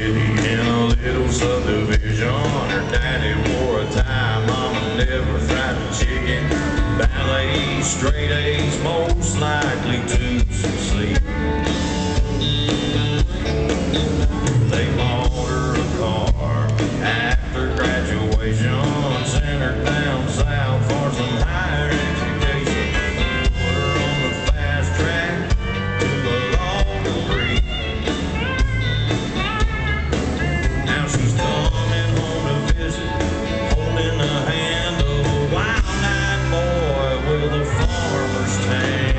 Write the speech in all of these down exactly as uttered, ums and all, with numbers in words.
city in a little subdivision. Her daddy wore a tie, mama never fried a chicken. Ballet, straight A's, most likely to succeed. They bought her a car after graduation, sent her down south for some higher education. Put her on the fast track to a law degree. Now she's coming home to visit, holding the hand of a wild-eyed boy with a farmer's tan.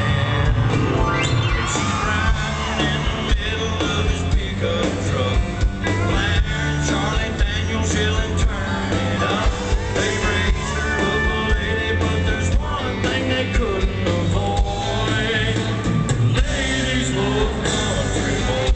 And she's riding in the middle of his pickup truck, blaring Charlie Daniels, yelling, "Turn it up." They raised her up a lady, but there's one thing they couldn't avoid. Ladies love country boys.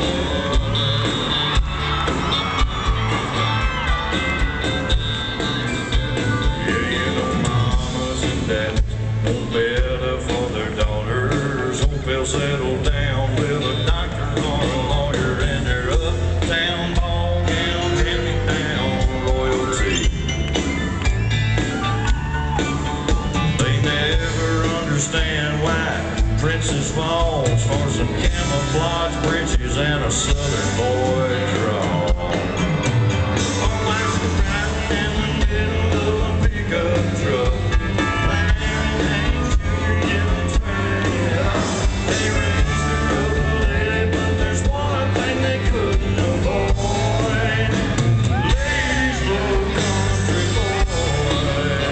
Yeah, you know mamas and dads want better for their daughters. Hope they'll settle down with a doctor or a lawyer, and their uptown ball gown, hand-me-down royalty. They never understand why Princess falls for some camouflage breeches and a southern boy draw. Oh, why she riding in the middle of a pickup truck, blaring Hank Junior yelling, "Turn it up." They raised her up a lady, but there's one thing they couldn't avoid. Ladies love country boys.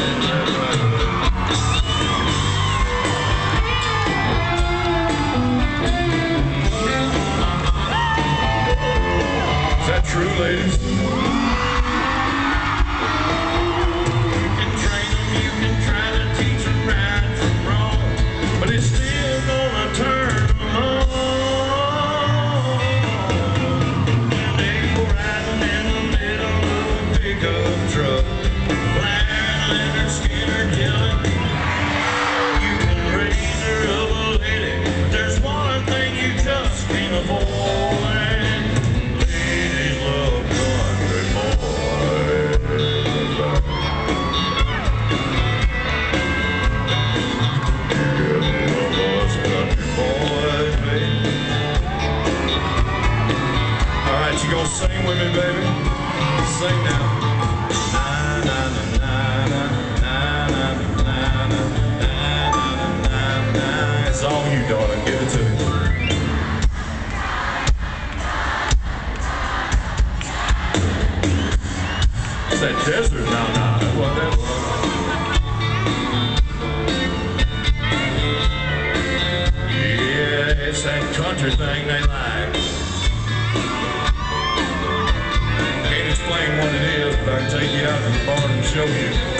Is that true, ladies? You can train them, you can try to teach them right from wrong, but it's still gonna turn them on. And they go riding in the middle of a pickup truck, blaring Leonard Skinner, yelling. You can raise her up a lady, but there's one thing you just can't avoid. Ladies love country boys. Yeah, love us country boys, baby. All right, you gonna sing with me, baby? Sing now. Na na na na na na na na na na na. It's all you, darling. Give it to me. It's that desert now, now. That's what that was. Yeah, it's that country thing they like. Can't explain what it is, but I can take you out to the barn and show you.